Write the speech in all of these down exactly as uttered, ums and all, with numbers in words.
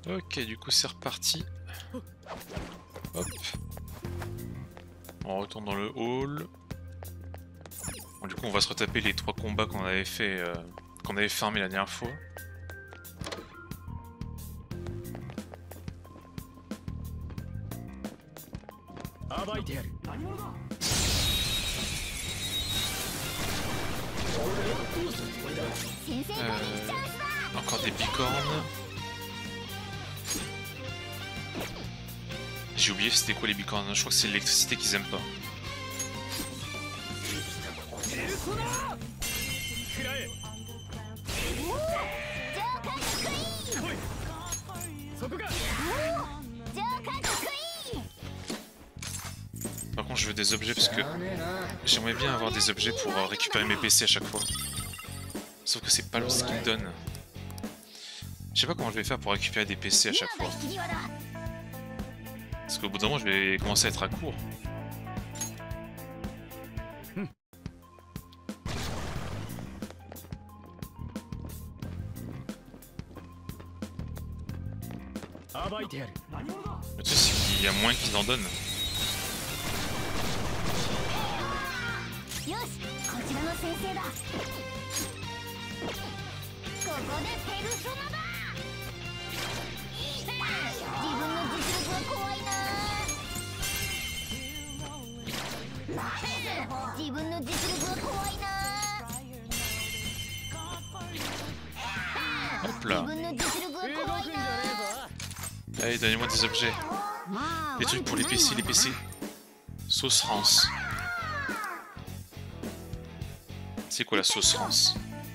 Ok, du coup c'est reparti. Hop. On retourne dans le hall. Bon, du coup on va se retaper les trois combats qu'on avait fait, euh, qu'on avait farmé la dernière fois. Euh, encore des bicornes. J'ai oublié c'était quoi les bicornes, je crois que c'est l'électricité qu'ils aiment pas. Par contre je veux des objets parce que j'aimerais bien avoir des objets pour euh, récupérer mes P C à chaque fois. Sauf que c'est pas ce qu'ils me donnent. Je sais pas comment je vais faire pour récupérer des P C à chaque fois. Parce qu'au bout d'un moment je vais commencer à être à court. Le truc c'est qu'il y a moins qu'ils en donnent. Hop là. Allez, donnez-moi des objets. Des trucs pour les P C, les P C. Sauce Rance. C'est quoi la sauce Rance?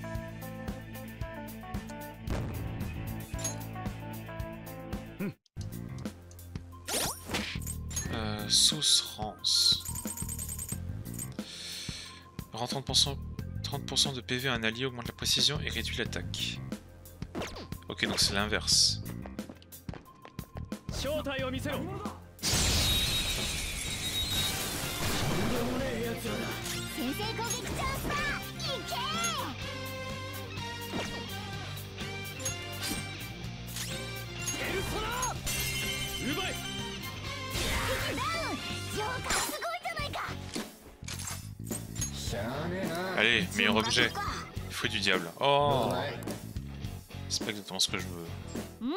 euh, Sauce Rance. Rend trente pour cent, trente pour cent de P V à un allié, augmente la précision et réduit l'attaque. Ok, donc c'est l'inverse. Allez, meilleur objet. Fruit du diable. Oh, c'est pas exactement ce que je veux.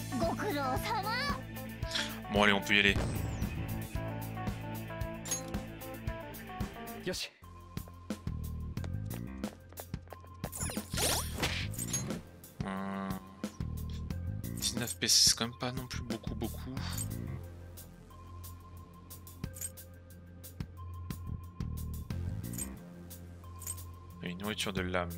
Bon allez, on peut y aller. Hum... dix-neuf P C, c'est quand même pas non plus beaucoup beaucoup. Et une nourriture de l'âme.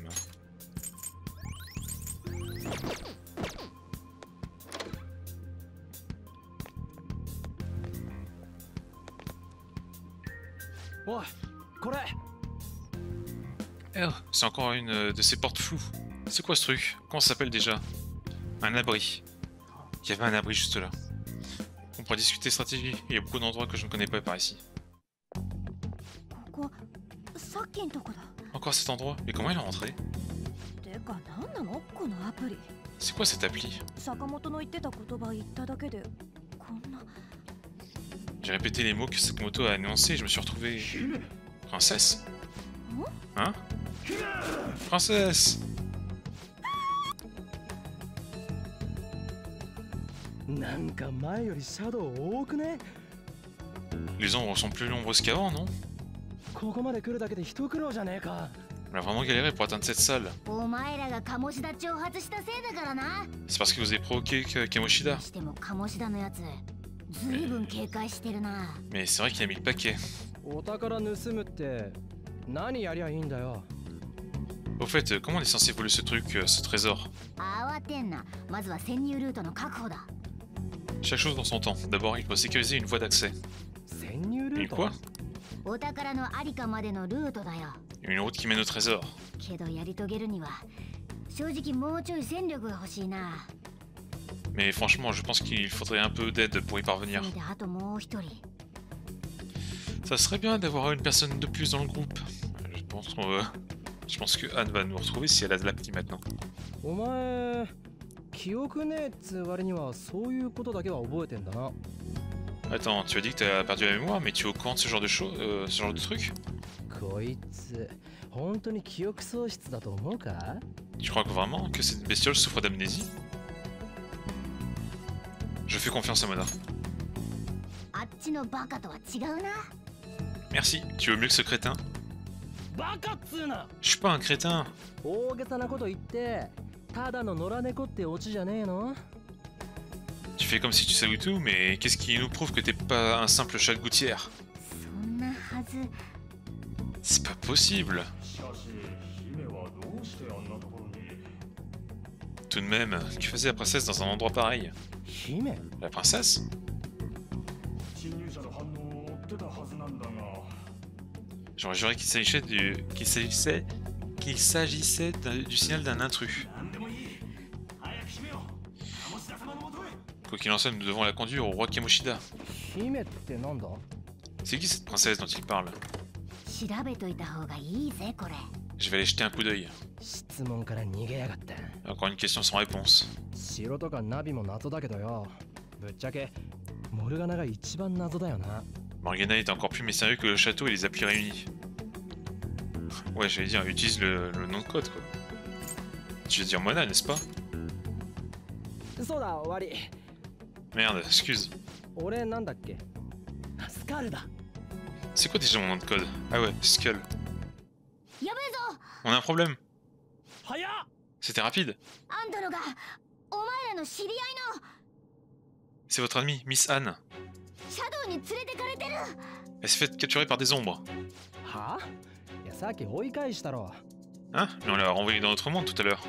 Oh, c'est encore une de ces portes floues. C'est quoi ce truc? Comment ça s'appelle déjà? Un abri. Il y avait un abri juste là. On pourrait discuter stratégie. Il y a beaucoup d'endroits que je ne connais pas par ici. Encore cet endroit? Mais comment il est rentré? C'est quoi cette appli? J'ai répété les mots que Sakamoto a annoncés et je me suis retrouvé... Princesse? Hein? Princesse! Les ombres sont plus nombreuses qu'avant, non? On a vraiment galéré pour atteindre cette salle. C'est parce que vous avez provoqué Kamoshida. Mais, Mais c'est vrai qu'il a mis le paquet. Au fait, comment on est censé voler ce truc, ce trésor? Chaque chose dans son temps. D'abord, il faut sécuriser une voie d'accès. Une quoi? Une route qui mène au trésor. Mais franchement, je pense qu'il faudrait un peu d'aide pour y parvenir. Ça serait bien d'avoir une personne de plus dans le groupe. Je pense, euh, je pense que Anne va nous retrouver si elle a de l'appli maintenant. 記憶ねえっつ割にはそういうことだけは覚えてんだな。 Attends, tu as dit que t'as perdu la mémoire, mais tu es au courant de ce genre de choses, euh, ce genre de truc? こいつ本当に記憶喪失だと思うか？ Tu crois que vraiment que cette bestiole souffre d'amnésie? Je fais confiance à Mona. あっちのバカとは違うな。 Merci, tu veux mieux que ce crétin? バカっつうな。 Je suis pas un crétin. 大げさなこと言ってただの野良猫ってオチじゃねえの？ Tu fais comme si tu savais tout, mais qu'est-ce qui nous prouve que t'es pas un simple chat de gouttière? そんなはず。 C'est pas possible. Tout de même, que faisait la princesse dans un endroit pareil? La princesse? J'aurais juré qu'il s'agissait du... qu'il s'agissait... qu'il s'agissait du signal d'un intrus. Quoi qu'il en soit, nous devons la conduire au roi Kamoshida. C'est qui cette princesse dont il parle? Je vais aller jeter un coup d'œil. Encore une question sans réponse. Morgana est encore plus mystérieux que le château et les applis réunis. Ouais, j'allais dire, utilise le, le nom de code quoi. Tu veux dire Mona, n'est-ce pas? Merde, excuse. C'est quoi déjà mon nom de code? Ah ouais, Skull. On a un problème. C'était rapide. C'est votre amie, Miss Anne. Elle s'est fait capturer par des ombres. Hein? Mais on l'a renvoyée dans notre monde tout à l'heure.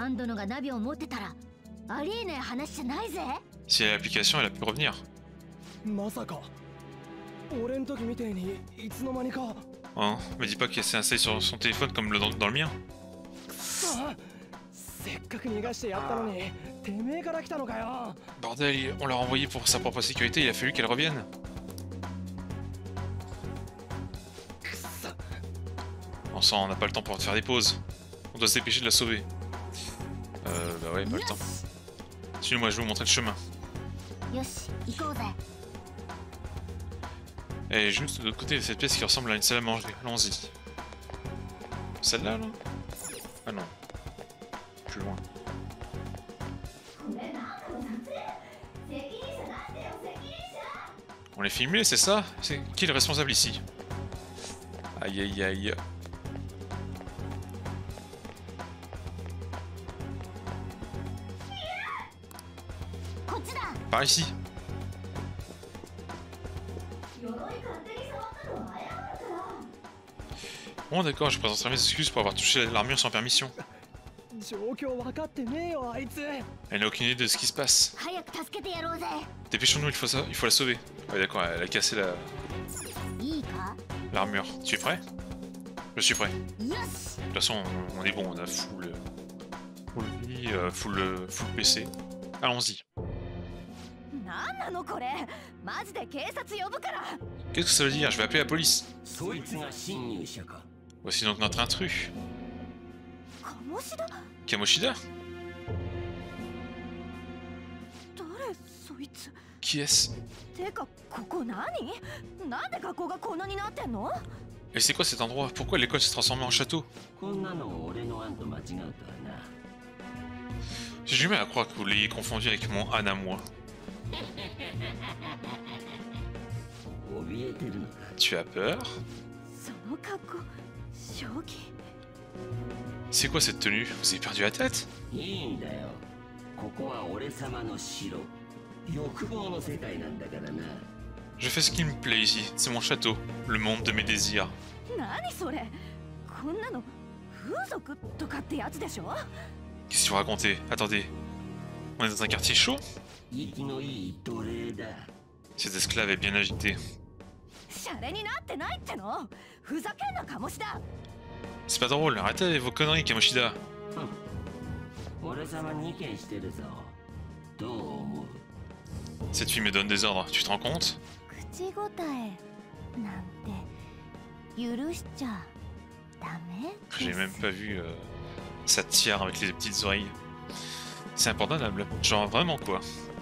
Si elle a l'application, elle a pu revenir. Oh, me dis pas qu'elle s'est installée sur son téléphone comme le dans, dans le mien. Bordel, on l'a renvoyée pour sa propre sécurité, il a fallu qu'elle revienne. On sent, on n'a pas le temps pour faire des pauses. On doit se dépêcher de la sauver. Euh, bah ouais, pas le temps. Suis-moi, je vais vous montrer le chemin. Elle est juste de l'autre côté de cette pièce qui ressemble à une salle à manger. Allons-y. Celle-là, là? Ah non. Plus loin. On les filmé, c'est ça? C'est qui est le responsable ici? Aïe aïe aïe. Par ici. Bon d'accord, je présenterai mes excuses pour avoir touché l'armure sans permission. Elle n'a aucune idée de ce qui se passe. Dépêchons-nous, il faut ça, il faut la sauver. Ouais d'accord, elle a cassé la... l'armure. Tu es prêt? Je suis prêt. De toute façon, on est bon, on a full... full vie, euh, full, full P C. Allons-y. Qu'est-ce que ça veut dire? Je vais appeler la police. Voici donc notre intrus. Kamoshida? Qui est-ce? Et c'est quoi cet endroit? Pourquoi l'école s'est transformée en château? J'ai du mal à croire que vous l'ayez confondu avec mon âne à moi. Tu as peur? C'est quoi cette tenue? Vous avez perdu la tête? Je fais ce qui me plaît ici, c'est mon château, le monde de mes désirs. Qu'est-ce que tu racontais? Attendez, on est dans un quartier chaud? Cet esclave est bien agité. C'est pas drôle, arrêtez vos conneries, Kamoshida. Cette fille me donne des ordres, tu te rends compte? J'ai même pas vu euh, sa tiare avec les petites oreilles. C'est impardonnable. Genre vraiment quoi.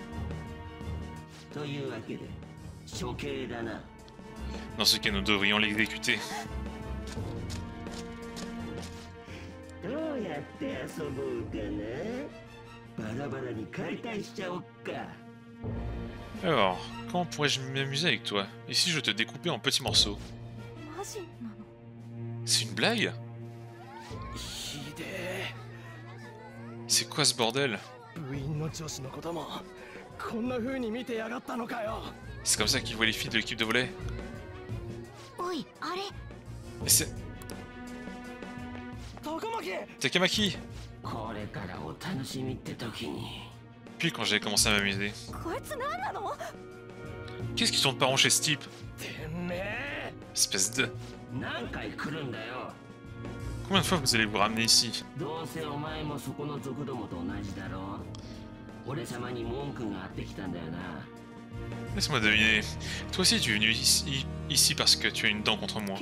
Dans ce cas, nous devrions l'exécuter. Alors, comment pourrais-je m'amuser avec toi? Et si je te découpais en petits morceaux? C'est une blague? C'est quoi ce bordel? C'est comme ça qu'ils voient les filles de l'équipe de volley? Mais c'est... Takamaki! Puis quand j'avais commencé à m'amuser. Qu'est-ce qu'ils sont de parents chez ce type? Espèce de... Combien de fois vous allez vous ramener ici? Laisse-moi deviner. Toi aussi tu es venu ici, ici parce que tu as une dent contre moi.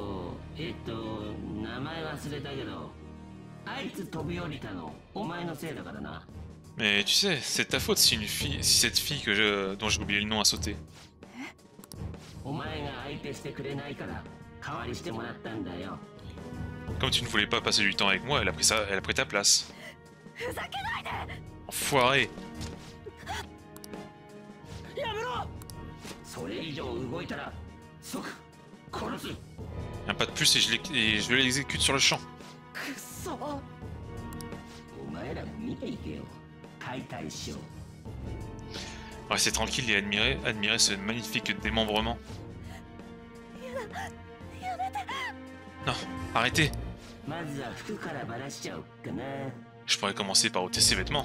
Mais tu sais, c'est ta faute si une fille, si cette fille que je, dont j'ai oublié le nom a sauté. Comme tu ne voulais pas passer du temps avec moi, elle a pris, ça, elle a pris ta place. Enfoiré. Un pas de plus et je, et je l'exécute sur le champ. Restez tranquille et admirez, admirez ce magnifique démembrement. Non, arrêtez. Je pourrais commencer par ôter ses vêtements.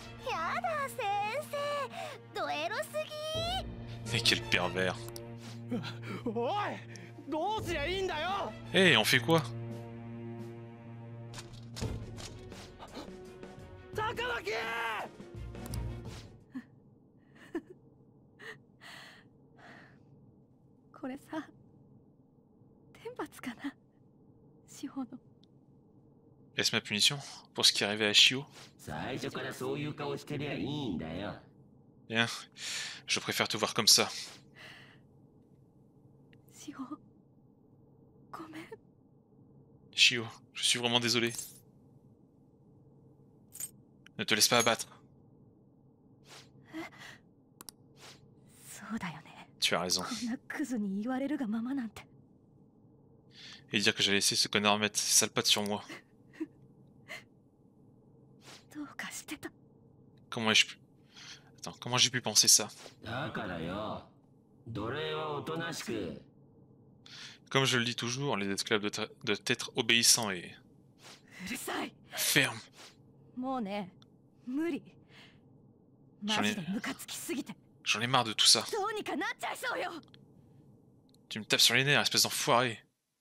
Mais quel pervers. Hé, hey, on fait quoi? Est-ce ma punition pour ce qui est arrivé à Shio? Bien, je préfère te voir comme ça. Shio, je suis vraiment désolé. Ne te laisse pas abattre. Tu as raison. Et dire que j'ai laissé ce connard mettre ses sales pattes sur moi. Comment ai-je pu... Attends, comment j'ai pu penser ça? Comme je le dis toujours, les esclaves doivent être obéissants et... ferme. J'en ai... J'en ai marre de tout ça. Tu me tapes sur les nerfs, espèce d'enfoiré.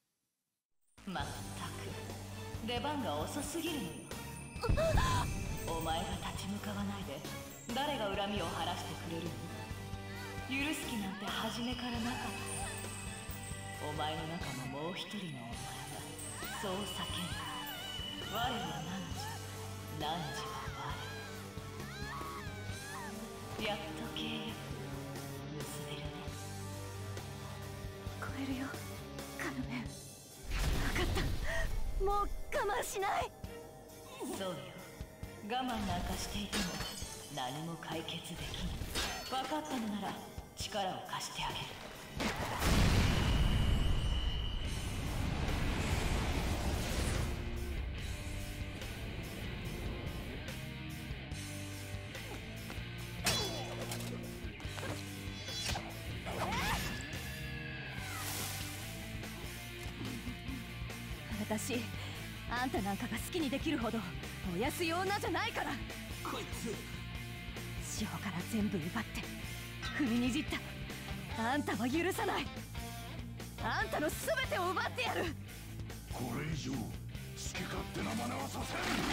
私、あんたなんかが好きにできるほどお安い女じゃないから。こいつ塩から全部奪って踏みにじったあんたは許さない。あんたの全てを奪ってやる。これ以上好き勝手な真似はさ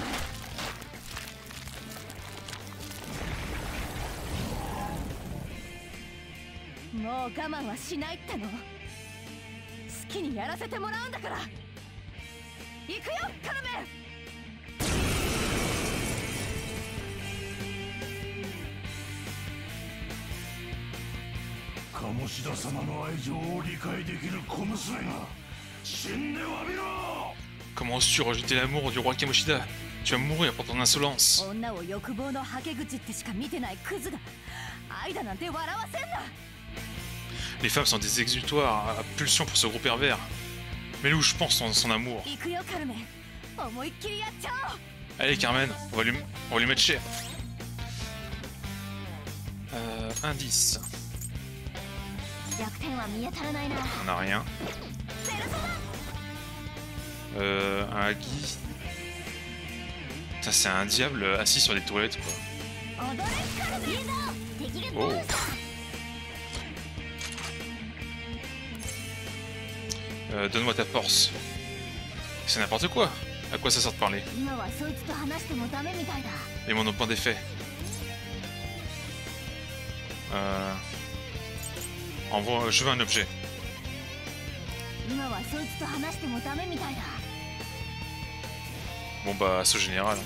せん。もう我慢はしないっての。好きにやらせてもらうんだから。行くよ、カルメン。 Comment oses-tu rejeter l'amour du roi Kamoshida? Tu vas mourir pour ton insolence. Les femmes sont des exutoires à pulsion pour ce gros pervers. Mais où je pense dans son amour. Allez Carmen, on va lui, on va lui mettre cher. Euh, indice. On n'a rien. Euh, un Agi. Ça c'est un diable assis sur des toilettes quoi. Oh. Euh, donne-moi ta force. C'est n'importe quoi. À quoi ça sert de parler? Et mon point d'effet. Euh... Envoie, je veux un objet. Bon bah, assaut général.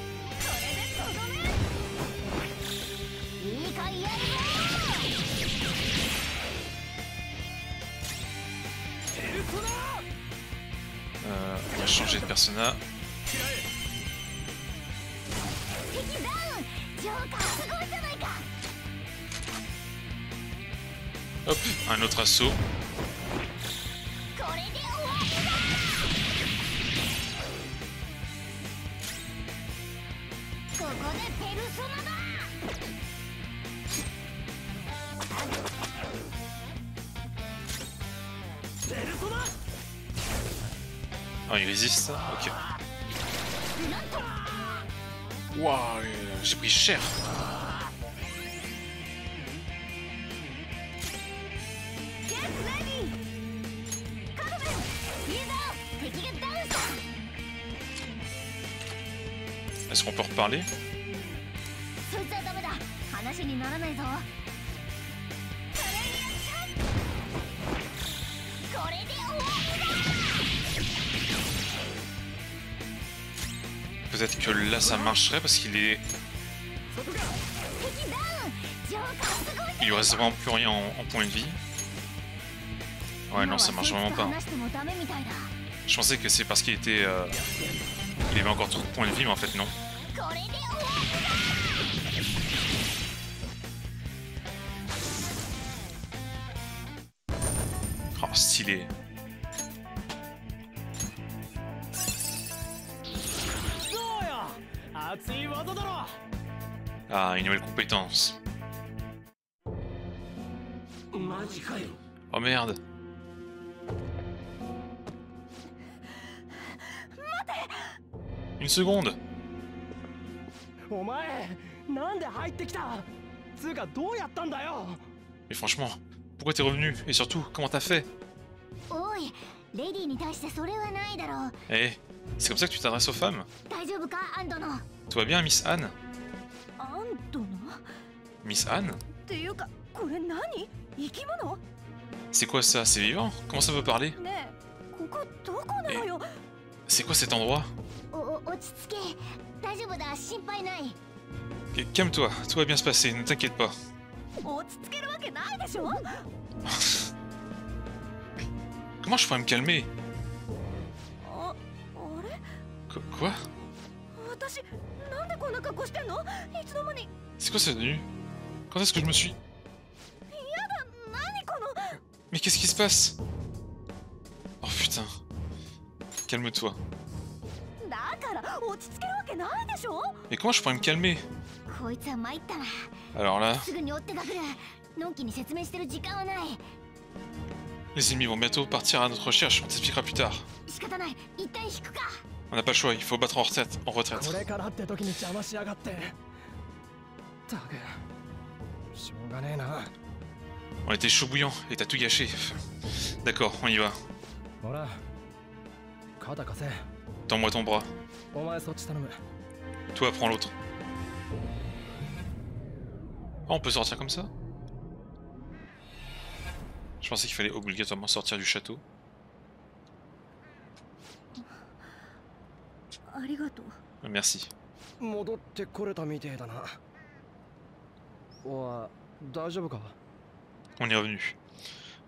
Euh, on va changer de persona. Hop, un autre assaut. Oh, il résiste. Ok. Waouh, j'ai pris cher. Est-ce qu'on peut reparler? Peut-être que là ça marcherait parce qu'il est... Il lui reste vraiment plus rien en, en points de vie. Ouais non, ça marche vraiment pas. Je pensais que c'est parce qu'il était... Euh... Il avait encore trop de points de vie mais en fait non. Oh stylé. Ah, une nouvelle compétence. Oh merde. Une seconde. Mais franchement, pourquoi t'es revenu? Et surtout, comment t'as fait? Eh, c'est comme ça que tu t'adresses aux femmes? Tout va bien, Miss Anne? Miss Anne? C'est quoi ça? C'est vivant? Comment ça veut parler? C'est quoi cet endroit? Calme-toi, tout va bien se passer, ne t'inquiète pas. Comment je pourrais me calmer? Qu Quoi? C'est quoi cette tenue? Quand est-ce que je me suis... Mais qu'est-ce qui se passe? Oh putain. Calme-toi. Mais comment je pourrais me calmer? Alors là... Les ennemis vont bientôt partir à notre recherche, on t'expliquera plus tard. On n'a pas le choix, il faut battre en retraite. En retraite. On était chaud bouillant et t'as tout gâché. D'accord, on y va. Tends-moi ton bras. Toi, prends l'autre. Oh, on peut sortir comme ça? Je pensais qu'il fallait obligatoirement sortir du château. Merci. On est revenu.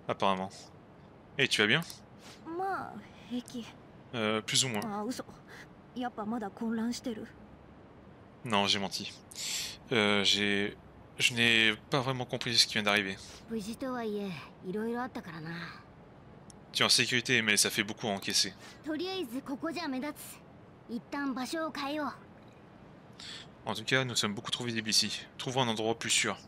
apparemment. Et tu vas bien? まあ平気。 Euh, plus ou moins. あ、嘘。やっぱまだ混乱してる。 Non, j'ai menti. Euh, j'ai... Je n'ai pas vraiment compris ce qui vient d'arriver. 無事とはいえ、いろいろあったからな。 Tu es en sécurité, mais ça fait beaucoup à encaisser. とりあえずここじゃ目立つ。一旦場所を変えよう。 En tout cas, nous sommes beaucoup trop visibles ici. Trouvons un endroit plus sûr.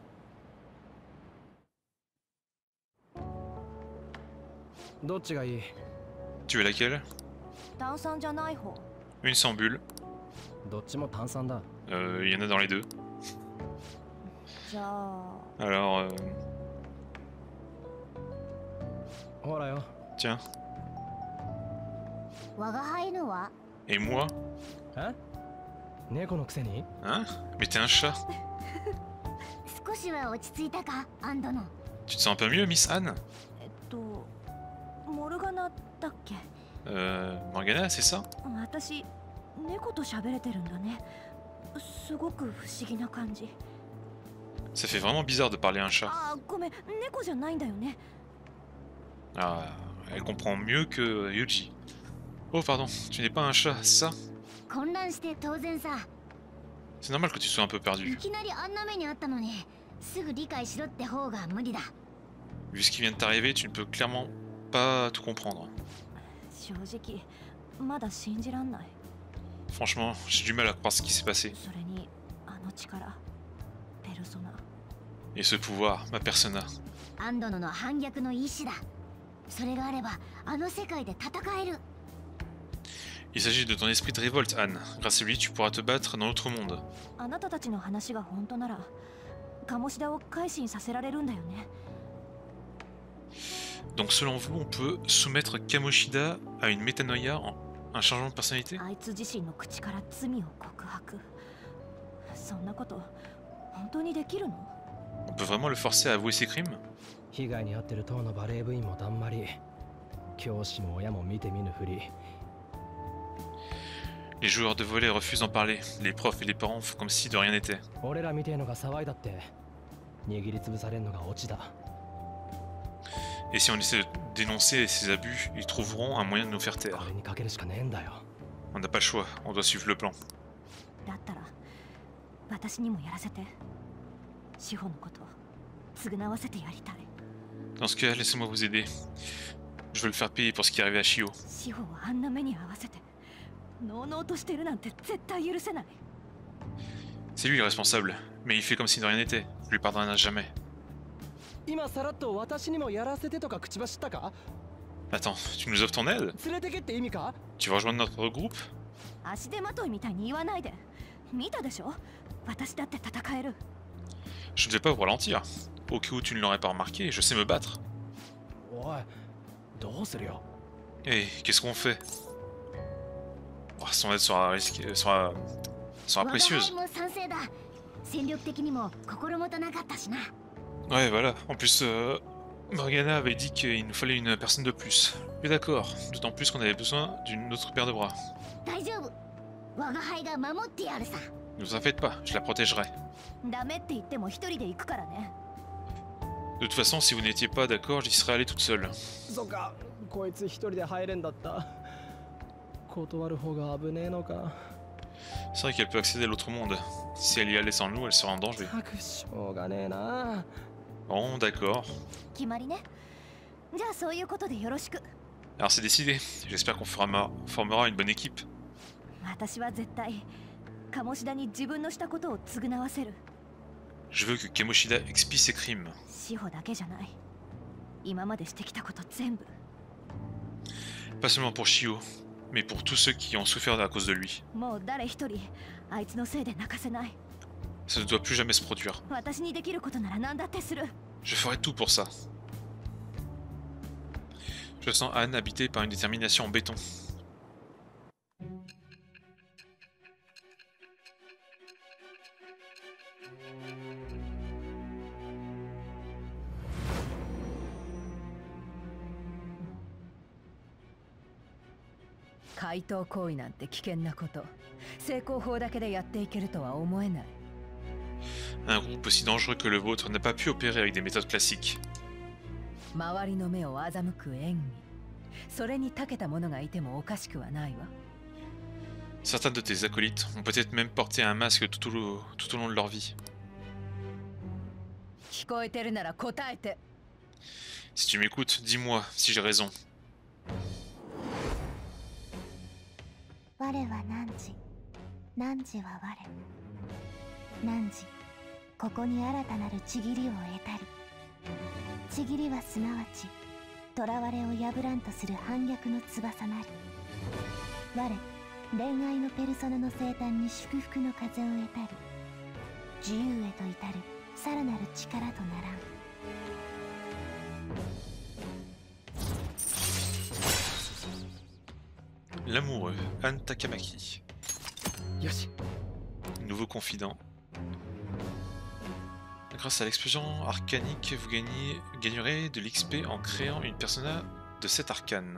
どっちがいい？ Tu veux laquelle? 炭酸じゃない方。 Une sans bulle. どっちも炭酸だ。 Euh, il y en a dans les deux. じゃあ。 Alors, euh... ほらよ。 tiens. 我が輩のは？ Et moi? え？猫のくせに？ Hein? Mais t'es un chat. 少しは落ち着いたか、アンドの。 Tu te sens un peu mieux, Miss Anne? えっと、モルガナだっけ？ Euh... Morgana, c'est ça? 私、猫と喋れてるんだね。すごく不思議な感じ。 Ça fait vraiment bizarre de parler à un chat. あ、ごめん、猫じゃないんだよね。 Ah, elle comprend mieux que Yuji. Oh, pardon, tu n'es pas un chat, c'est ça? 混乱して当然さ。 C'est normal que tu sois un peu い perdu. きなりあんな目にあったのに、すぐ理解しろって方が無理だ。 Vu ce qui vient de t'arriver, tu ne peux clairement pas tout comprendre. 正直、まだ信じらんない。 Franchement, j'ai du mal à croire ce qui s'est passé. それに、あの力、ペルソナ。 Et ce pouvoir, ma persona. アンドノの反逆の意志だ。それがあれば、あの世界で戦える。 Il s'agit de ton esprit de révolte, Anne. Grâce à lui, tu pourras te battre dans l'autre monde. あなたたちの話が本当なら、鴨志田を改心させられるんだよね。 Donc selon vous, on peut soumettre Kamoshida à une métanoïa, en- un changement de personnalité? あいつ自身の口から罪を告白。そんなこと、本当にできるの？ On peut vraiment le forcer à avouer ses crimes? 被害に遭ってる当のバレー部員もだんまり。教師も親も見て見ぬふり。 Les joueurs de volley refusent d'en parler. Les profs et les parents font comme si de rien n'était. 俺らみてえのが騒いだって、握りつぶされんのがオチだ。 Et si on essaie de dénoncer ces abus, ils trouveront un moyen de nous faire taire. これにかけるしかねえんだよ。 On n'a pas le choix, on doit suivre le plan. だったら、私にもやらせて。志保のこと、償わせてやりたい。 Dans ce cas, laissez-moi vous aider. Je veux le faire payer pour ce qui est arrivé à Shio. 志保をあんな目に合わせて、のうのうとしてるなんて絶対許せない。 C'est lui le responsable, mais il fait comme si de rien n'était. Je lui pardonnerai jamais. 今さらっと私にもやらせてとか口走ったか？ Attends, tu nous offres ton aide? 連れてけって意味か？ Tu veux rejoindre notre groupe? 足手まといみたいに言わないで。見たでしょ？私だって戦える。 Je ne vais pas vous ralentir. Au cas où tu ne l'aurais pas remarqué, je sais me battre. おい、どうするよ？ Et qu'est-ce qu'on fait? Oh, son aide sera, risquée, sera, sera 我が précieuse. 輩も賛成だ。戦力的にも心もとなかったしな。 Ouais, voilà. En plus, euh, Morgana avait dit qu'il nous fallait une personne de plus. Mais d'accord, d'autant plus qu'on avait besoin d'une autre paire de bras. 大丈夫。我が輩が守ってやるさ。 Ne vous en faites pas, je la protégerai. ダメって言っても一人で行くからね。 De toute façon, si vous n'étiez pas d'accord, j'y serais allé toute seule. そっか、こいつ一人で入れんだった。断る方が危ねえのか。 C'est vrai qu'elle peut accéder à l'autre monde. Si elle y allait sans nous, elle serait en danger. たくしょうがねえな。 Bon, d'accord. 決まりね。じゃあそういうことでよろしく。 Alors c'est décidé. J'espère qu'on fera- formera une bonne équipe. 私は絶対鴨志田に自分のしたことを償わせる。 Je veux que Kamoshida expie ses crimes. 志保だけじゃない。今までしてきたこと全部。 Pas seulement pour Shio, mais pour tous ceux qui ont souffert à cause de lui. もう誰一人あいつのせいで泣かせない。 Ça ne doit plus jamais se produire. 私にできることなら何だってする。 Je ferai tout pour ça. Je sens Anne habitée par une détermination en béton. « 怪盗行為なんて危険なこと。成功法だけでやっていけるとは思えない。 Un groupe aussi dangereux que le vôtre n'a pas pu opérer avec des méthodes classiques. 周りの目を欺く演技、それに長けた者がいてもおかしくはないわ。 Certains de tes acolytes ont peut-être même porté un masque tout au, long, tout au long de leur vie. Si tu m'écoutes, dis-moi si j'ai raison. 我は汝、汝は我。汝、ここに新たなるちぎりを得たり。ちぎりはすなわち、囚われを破らんとする反逆の翼なり。我、恋愛のペルソナの生誕に祝福の風を得たり。自由へと至るさらなる力とならん。 L'amoureux, Anne Takamaki. Nouveau confident. Grâce à l'explosion arcanique, vous gagnez, gagnerez de l'X P en créant une persona de cet arcane.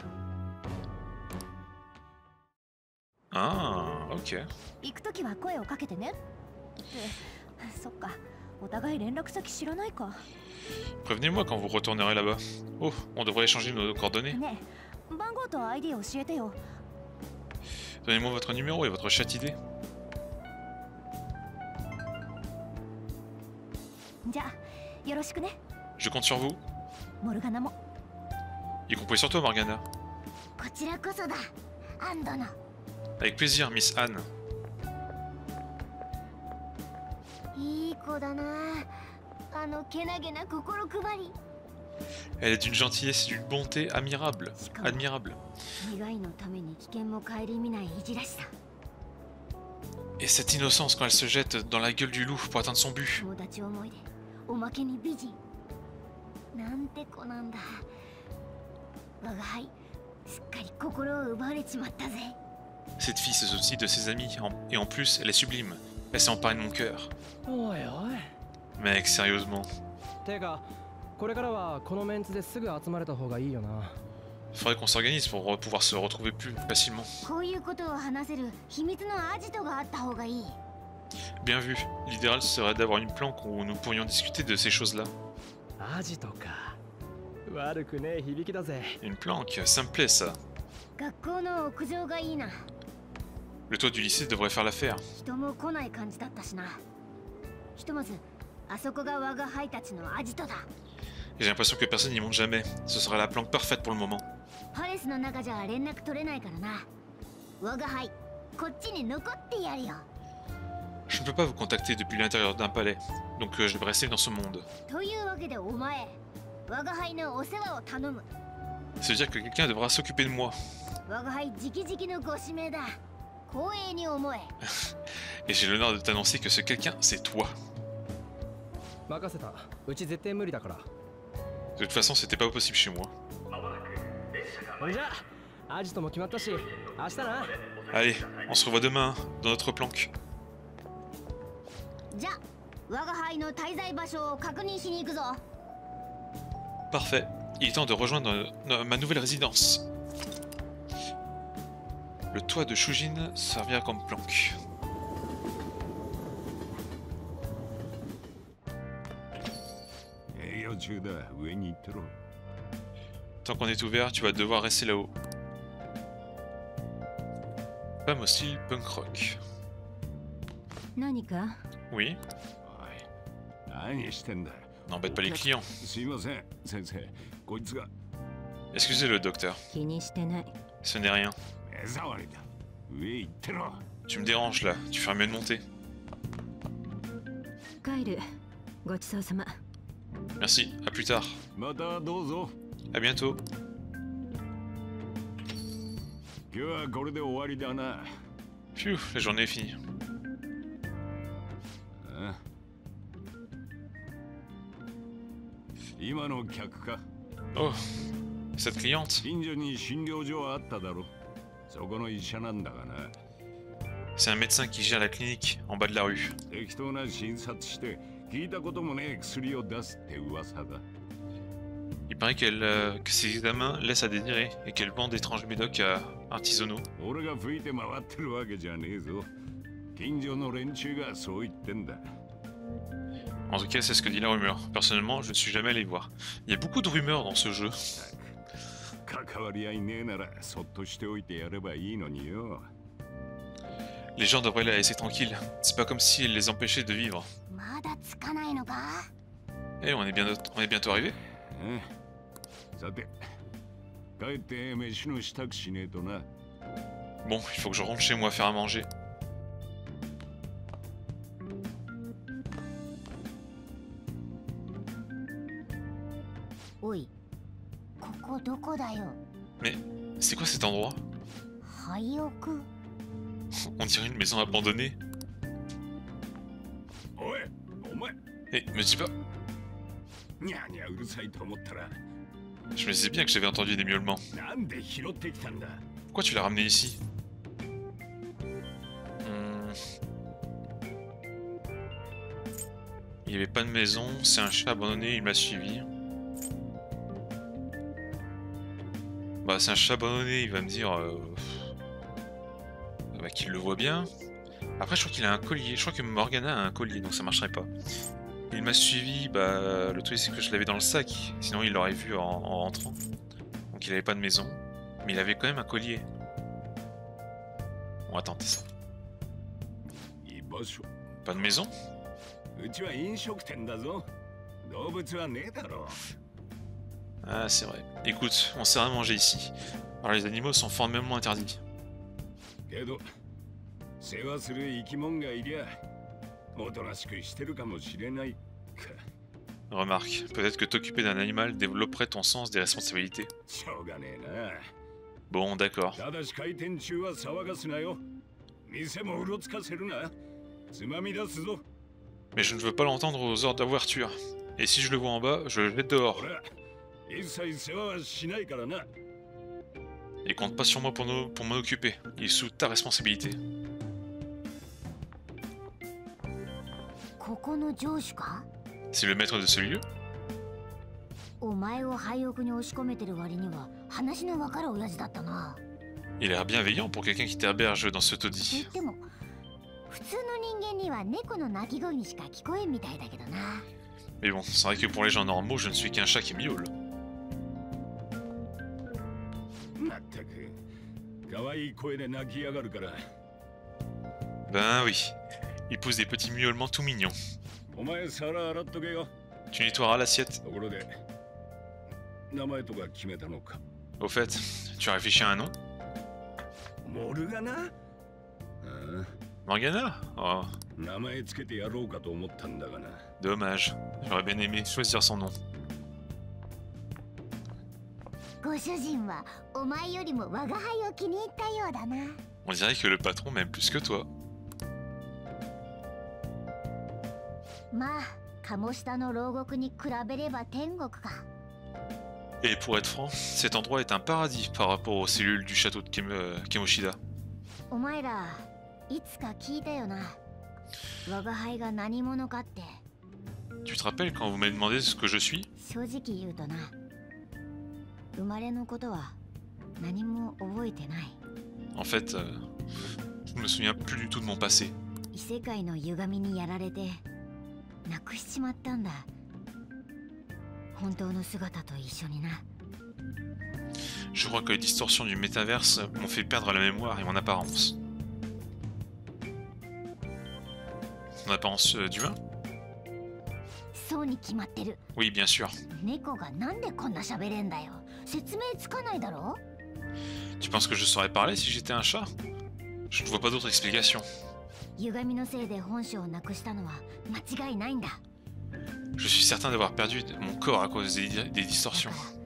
Ah, ok. Prévenez-moi quand vous retournerez là-bas. Oh, on devrait échanger nos coordonnées. Donnez-moi votre numéro et votre chat idée. Je compte sur vous. Y compris sur toi, Morgana. Avec plaisir, Miss Anne. Elle est d'une gentillesse et d'une bonté admirable. Admirable. Et cette innocence quand elle se jette dans la gueule du loup pour atteindre son but. Cette fille c'est aussi de ses amis, et en plus elle est sublime. Elle s'est emparée de mon cœur. Mec, sérieusement. Faudrait qu'on s'organise pour pouvoir se retrouver plus facilement. Bien vu. L'idéal serait d'avoir une planque où nous pourrions discuter de ces choses-là. Une planque, ça me plaît ça. Le toit du lycée devrait faire l'affaire. J'ai l'impression que personne n'y monte jamais. Ce sera la planque parfaite pour le moment. Je ne peux pas vous contacter depuis l'intérieur d'un palais, donc euh, je vais rester dans ce monde. Ça veut dire que quelqu'un devra s'occuper de moi. Et j'ai l'honneur de t'annoncer que ce quelqu'un, c'est toi. De toute façon, c'était pas possible chez moi. Allez, on se revoit demain, dans notre planque. Parfait. Il est temps de rejoindre ma nouvelle résidence. Le toit de Shujin servira comme planque. Tant qu'on est ouvert, tu vas devoir rester là-haut. Femme au style punk rock. Oui. N'embête pas les clients. Excusez le docteur. Ce n'est rien. Tu me déranges là, tu ferais mieux de monter. Merci, à plus tard. À bientôt. Phew, la journée est finie. Oh, cette cliente. C'est un médecin qui gère la clinique en bas de la rue. Il paraît qu'elle, euh, que ses examens laissent à désirer et qu'elle vend d'étranges médocs à artisanaux. En tout cas, c'est ce que dit la rumeur. Personnellement, je ne suis jamais allé voir. Il y a beaucoup de rumeurs dans ce jeu. Les gens devraient la laisser tranquille. C'est pas comme si elle les empêchait de vivre. Eh, on est bien, on est bientôt arrivé. Bon, il faut que je rentre chez moi faire à manger. Mais c'est quoi cet endroit? On dirait une maison abandonnée. Eh, me dis pas. Je me disais bien que j'avais entendu des miaulements. Pourquoi tu l'as ramené ici? hmm. Il n'y avait pas de maison, c'est un chat abandonné, il m'a suivi. Bah c'est un chat abandonné, il va me dire euh... bah, qu'il le voit bien. Après je crois qu'il a un collier, je crois que Morgana a un collier, donc ça marcherait pas. Il m'a suivi, bah le truc c'est que je l'avais dans le sac, sinon il l'aurait vu en, en rentrant. Donc il avait pas de maison, mais il avait quand même un collier. On va tenter ça. Pas de maison? Ah c'est vrai. Écoute, on sait rien manger ici. Alors les animaux sont formellement interdits. Remarque, peut-être que t'occuper d'un animal développerait ton sens des responsabilités. Bon, d'accord. Mais je ne veux pas l'entendre aux ordres d'ouverture. Et si je le vois en bas, je le jette dehors. Et compte pas sur moi pour, nous, pour m'en occuper. Il est sous ta responsabilité. C'est le maître de ce lieu? Il a l'air bienveillant pour quelqu'un qui t'héberge dans ce taudis. Mais bon, c'est vrai que pour les gens normaux, je ne suis qu'un chat qui miaule. Ben oui, il pousse des petits miaulements tout mignons. Tu nettoieras l'assiette. Au fait, tu as réfléchi à un nom? Morgana? Oh. Dommage, j'aurais bien aimé choisir son nom. On dirait que le patron m'aime plus que toi. Et pour être franc, cet endroit est un paradis par rapport aux cellules du château de Kem euh, Kemoshida. Tu te rappelles quand vous m'avez demandé ce que je suis? En fait, euh, je ne me souviens plus du tout de mon passé. Je crois que les distorsions du métaverse m'ont fait perdre la mémoire et mon apparence. Mon apparence euh, d'humain? Oui, bien sûr. Tu penses que je saurais parler si j'étais un chat? Je ne vois pas d'autre explication. Je suis certain d'avoir perdu mon corps à cause des, des distorsions.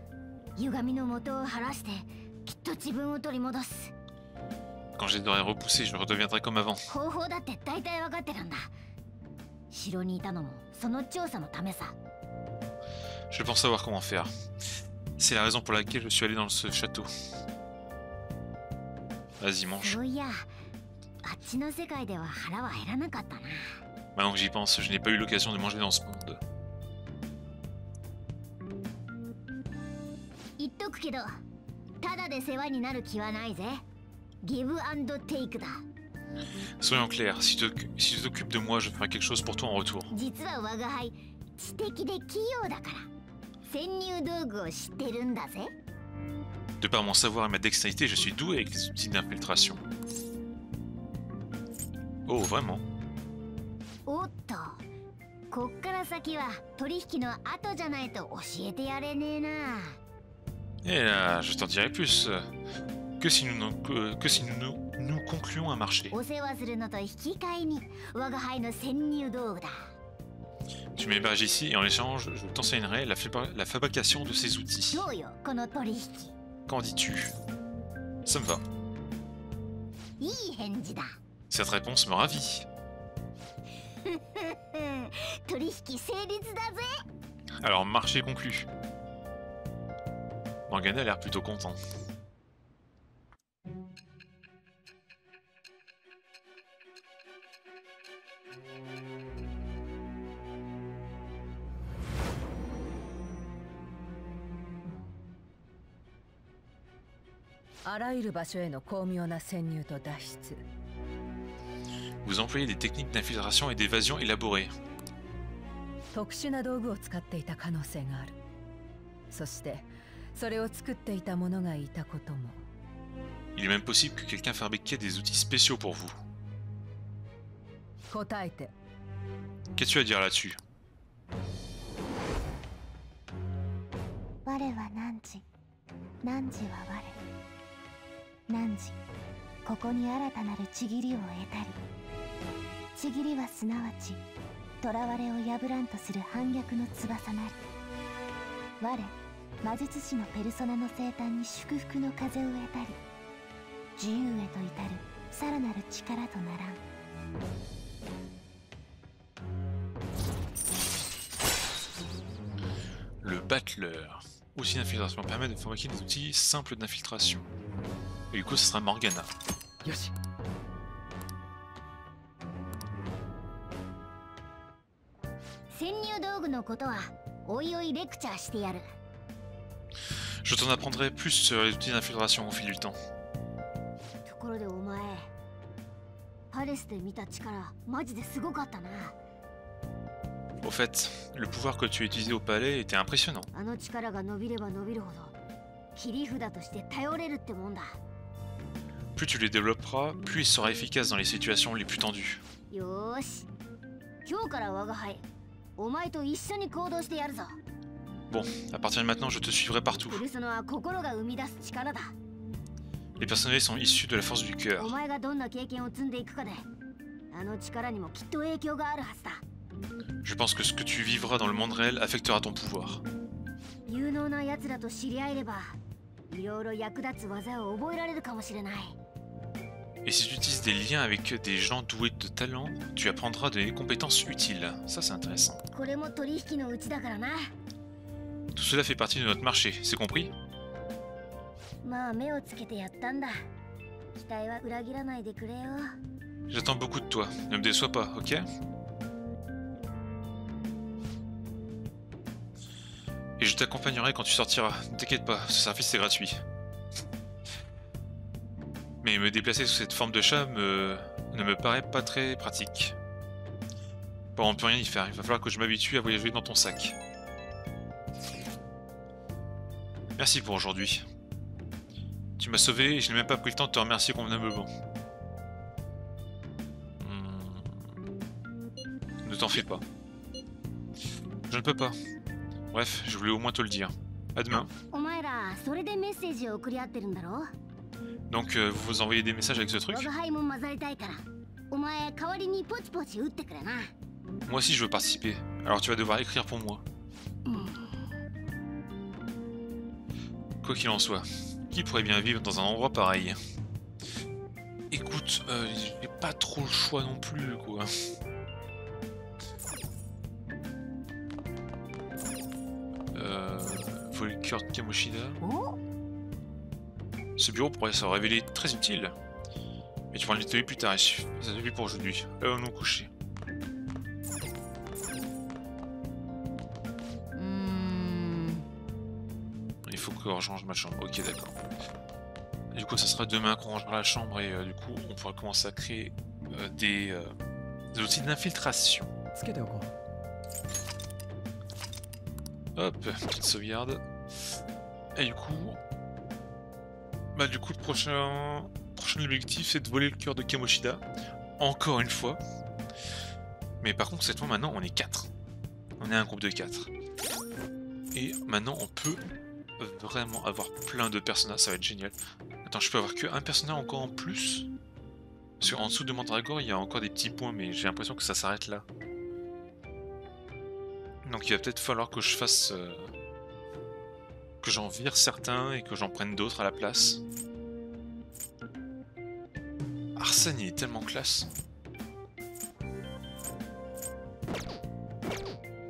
Quand je les aurai repoussés, je redeviendrai comme avant. Je pense savoir comment faire. C'est la raison pour laquelle je suis allé dans ce château. Vas-y, mange. Maintenant que j'y pense, je n'ai pas eu l'occasion de manger dans ce monde. Soyons clairs, si tu si tu t'occupes de moi, je ferai quelque chose pour toi en retour. 実は我が輩知的で器用だから潜入道具を知ってるんだぜ。 De par mon savoir et ma dextérité, je suis doué avec les outils d'infiltration. Oh, vraiment? おっと、こっから先は取引の後じゃないと教えてやれねえな。 Et là, je t'en dirai plus. Que si nous, que, que si nous, nous concluons un marché. お世話するのと引き換えに我が輩の潜入道具だ。 Tu m'héberges ici et en échange, je t'enseignerai la, fabri- la fabrication de ces outils. どうよ、この取引。 Qu'en dis-tu? Ça me va. いい返事だ。 Cette réponse me ravit. 取引成立だぜ。 Alors, marché conclu. Morgana a l'air plutôt content. Vous employez des techniques d'infiltration et d'évasion élaborées. 特殊な道具を使っていた可能性がある。そしてそれを作っていた者がいたことも。 Il est même possible que quelqu'un fabriquait des outils spéciaux pour vous. 答えて。 Qu'as-tu à dire là-dessus? 我は汝、汝は我。汝、ここに新たなるちぎりを得たり。ちぎりはすなわち、囚われを破らんとする反逆の翼なり。我、魔術師のペルソナの生誕に祝福の風を得たり。自由へと至るさらなる力とならん。 Le battleur. Outil d'infiltration permet de fabriquer des outils simples d'infiltration. Et du coup, ce sera Morgana. よし。 潜入道具のことはおいおいレクチャーしてやる。 Je t'en apprendrai plus sur les outils d'infiltration au fil du temps. ところでお前、パレスで見た力マジですごかったな。 Au fait, le pouvoir que tu as utilisé au palais était impressionnant. あの力が伸びれば伸びるほど切り札として頼れるってもんだ。 Plus tu les développeras, plus il sera efficace dans les situations les plus tendues. よーし、今日から我が輩、お前と一緒に行動してやるぞ。 Bon, à partir de maintenant, je te suivrai partout. ペルソナは心が生み出す力だ。 Les personnalités sont issus de la force du cœur. お前がどんな経験を積んでいくかで、あの力にもきっと影響があるはずだ。 Je pense que ce que tu vivras dans le monde réel affectera ton pouvoir. 有能な奴らと知り合えれば、いろいろ役立つ技を覚えられるかもしれない。 Et si tu utilises des liens avec des gens doués de talent, tu apprendras des compétences utiles. Ça, c'est intéressant. これも取引のうちだからな。 Tout cela fait partie de notre marché, c'est compris? まあ目をつけてやったんだ。期待は裏切らないでくれよ。 J'attends beaucoup de toi, ne me déçois pas, ok? Et je t'accompagnerai quand tu sortiras, ne t'inquiète pas, ce service est gratuit. Mais me déplacer sous cette forme de chat me... ne me paraît pas très pratique. Bon, on peut rien y faire, il va falloir que je m'habitue à voyager dans ton sac. Merci pour aujourd'hui. Tu m'as sauvé et je n'ai même pas pris le temps de te remercier convenablement. Hmm. Ne t'en fais pas. Je ne peux pas. Bref, je voulais au moins te le dire. À demain. お前らそれでメッセージを送り合ってるんだろ。 Donc euh, vous vous envoyez des messages avec ce truc? 我が輩も混ざりたいから、お前代わりにポチポチ打ってくれな。 Moi aussi je veux participer, alors tu vas devoir écrire pour moi. Quoi qu'il en soit, qui pourrait bien vivre dans un endroit pareil? Écoute, euh, j'ai pas trop le choix non plus, quoi. Euh... Volker Kamoshida. Ce bureau pourrait se révéler très utile. Mais tu pourras le nettoyer plus tard, ça suffit pour aujourd'hui. Allons nous coucher. Il faut que je range ma chambre, ok d'accord. Du coup ça sera demain qu'on rangera la chambre et euh, du coup on pourra commencer à créer euh, des, euh, des outils d'infiltration. つけておこう。 Hop, petite sauvegarde. Et du coup... Bah du coup le prochain, prochain objectif c'est de voler le cœur de Kamoshida. Encore une fois. Mais par contre cette fois maintenant on est quatre. On est un groupe de quatre. Et maintenant on peut vraiment avoir plein de personnages, ça va être génial. Attends, je peux avoir que un personnage encore en plus? Parce qu'en dessous de Mandragore il y a encore des petits points mais j'ai l'impression que ça s'arrête là. Donc il va peut-être falloir que je fasse... Euh, que j'en vire certains et que j'en prenne d'autres à la place. Arsène il est tellement classe.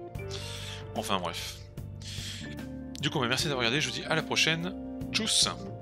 Enfin bref. Du coup, bah, merci d'avoir regardé, je vous dis à la prochaine. Tchuss!